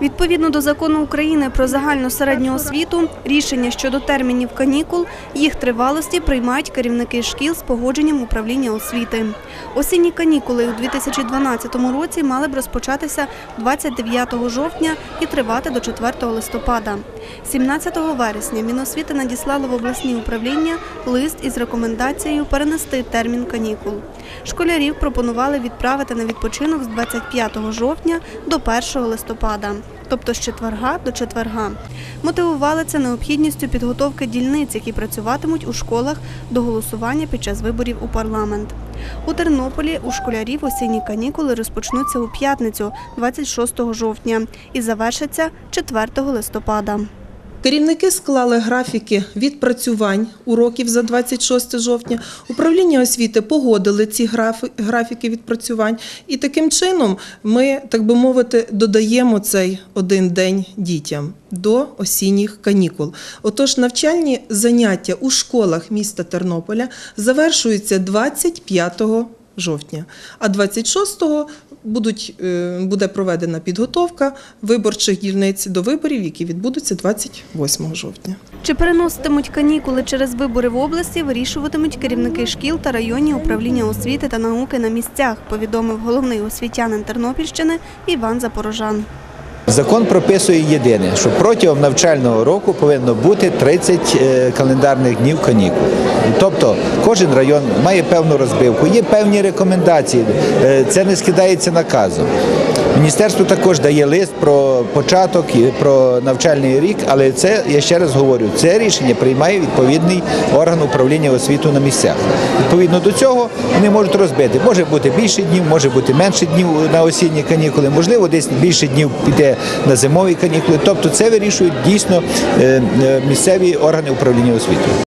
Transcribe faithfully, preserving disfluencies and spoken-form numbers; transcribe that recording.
Відповідно до Закону України про загальну середню освіту, рішення щодо термінів канікул, їх тривалості приймають керівники шкіл з погодженням управління освіти. Осінні канікули у дві тисячі дванадцятому році мали б розпочатися двадцять дев'ятого жовтня і тривати до четвертого листопада. сімнадцятого вересня Міносвіти надіслало в обласні управління лист із рекомендацією перенести термін канікул. Школярів пропонували відправити на відпочинок з двадцять п'ятого жовтня до першого листопада. Тобто з четверга до четверга. Мотивували це необхідністю підготовки дільниць, які працюватимуть у школах до голосування під час виборів у парламент. У Тернополі у школярів осінні канікули розпочнуться у п'ятницю, двадцять шостого жовтня, і завершаться четвертого листопада. Керівники склали графіки відпрацювань уроків за двадцять шосте жовтня. Управління освіти погодили ці графіки відпрацювань. І таким чином ми, так би мовити, додаємо цей один день дітям до осінніх канікул. Отож, навчальні заняття у школах міста Тернополя завершуються двадцять п'ятого жовтня, а двадцять шостого будуть, буде проведена підготовка виборчих дільниць до виборів, які відбудуться двадцять восьмого жовтня. Чи переноситимуть канікули через вибори в області, вирішуватимуть керівники шкіл та районні управління освіти та науки на місцях, повідомив головний освітянин Тернопільщини Іван Запорожан. Закон прописує єдине, що протягом навчального року повинно бути тридцять календарних днів канікул. Тобто кожен район має певну розбивку, є певні рекомендації, це не скидається наказом. Міністерство також дає лист про початок, про навчальний рік, але це, я ще раз говорю, це рішення приймає відповідний орган управління освітою на місцях. Відповідно до цього вони можуть розбити. Може бути більше днів, може бути менше днів на осінні канікули, можливо, десь більше днів піде на зимові канікули. Тобто це вирішують дійсно місцеві органи управління освітою.